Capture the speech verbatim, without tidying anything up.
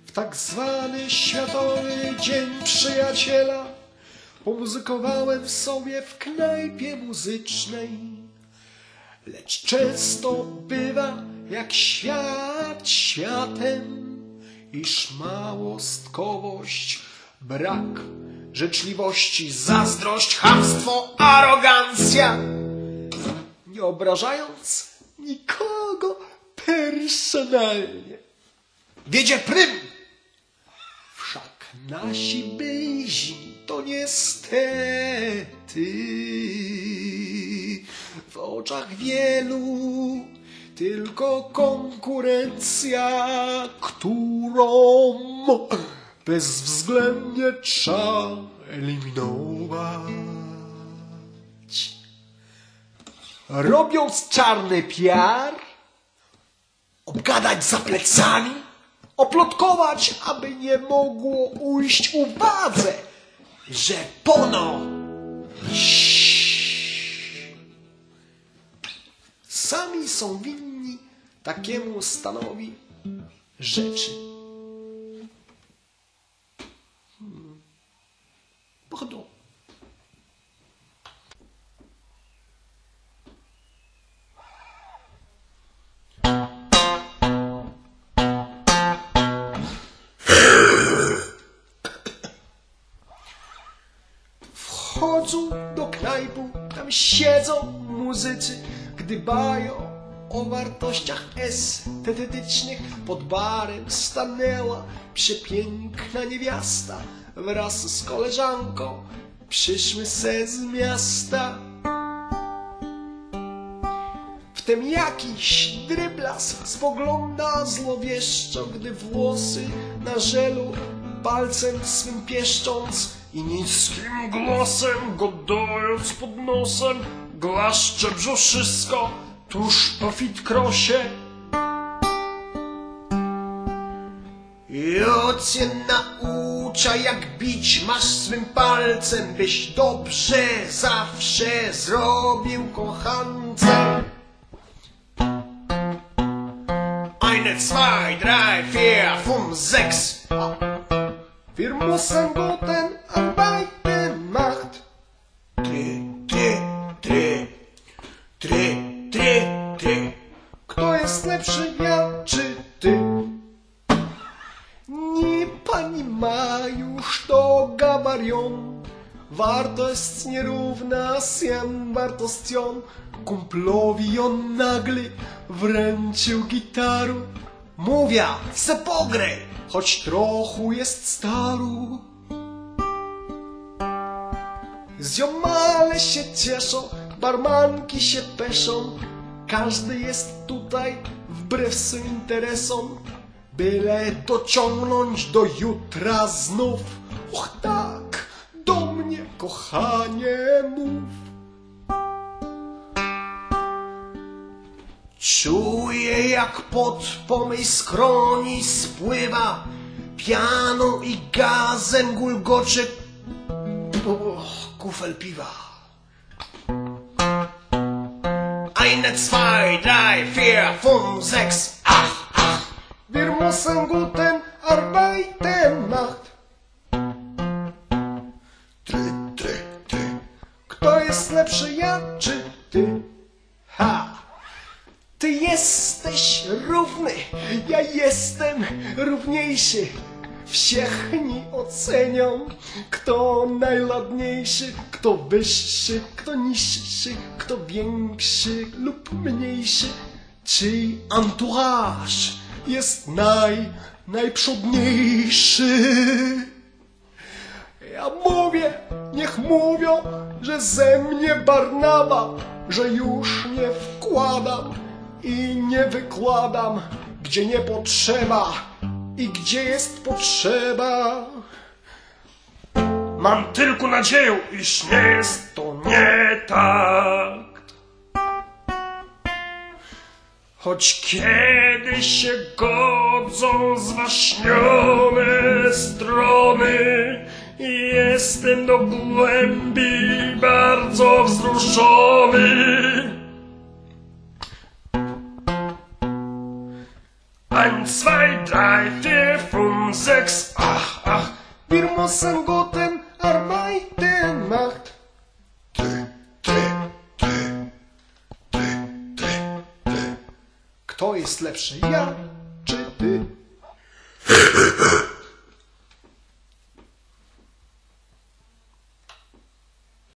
w tak zwany Światowy Dzień Przyjaciela pomuzykowałem sobie w knajpie muzycznej. Lecz często bywa jak świat światem, iż małostkowość, brak życzliwości, zazdrość, chamstwo, arogancja, nie obrażając nikogo personalnie, wiedzie prym. Wszak nasi byźni to niestety w oczach wielu tylko konkurencja, którą bezwzględnie trzeba eliminować. Robiąc czarny piar, obgadać za plecami, oplotkować, aby nie mogło ujść uwadze, że pono sami są winni takiemu stanowi rzeczy. Hmm. Pardon. Wchodzą do knajpu, tam siedzą muzycy, dbają o wartościach estetycznych. Pod barem stanęła przepiękna niewiasta wraz z koleżanką, przyszły se z miasta. Wtem jakiś dryblas spogląda złowieszczo, gdy włosy na żelu palcem swym pieszcząc i niskim głosem godając pod nosem głaszcze brzuszysko tuż po fitkrosie. I cię naucza, jak bić masz swym palcem, byś dobrze zawsze zrobił kochance. Eine, zwei, drei, vier, fünf, sechs. Wir müssen guten Arbeiten macht. Try, try, try, try, try, try. Kto jest lepszy, ja czy ty? Nie pani ma już to gabarion. Wartość nierówna się wartością. Kumplowi on nagle wręczył gitaru. Mówię, se pogrej, choć trochu jest staru. Ziomale się cieszą, barmanki się peszą. Każdy jest tutaj wbrew swym interesom, byle dociągnąć do jutra znów. Och tak, do mnie, kochanie, mów. Czuję, jak pot po mej skroni spływa pianą i gazem gulgocze kufel piwa. Eine, zwei, drei, vier, fünf, sechs, acht, acht. Wir müssen guten Arbeiten macht. Try, try, try. Kto jest lepszy, ja czy ty? Ha! Ty jesteś równy, ja jestem równiejszy. Wsiechni ocenią, kto najładniejszy, kto wyższy, kto niższy, kto większy lub mniejszy. Czyj entourage jest naj, najprzodniejszy. Ja mówię, niech mówią, że ze mnie Barnaba, że już nie wkładam i nie wykładam, gdzie nie potrzeba i gdzie jest potrzeba. Mam tylko nadzieję, iż nie jest to nie tak. Choć kiedy się godzą zwaśnione strony, jestem do głębi bardzo wzruszony. Eins, zwei, drei, vier, fünf, müssen guten Arbeiten macht. Ty, ty, ty, ty, ty, ty. Kto jest lepszy, ja czy ty?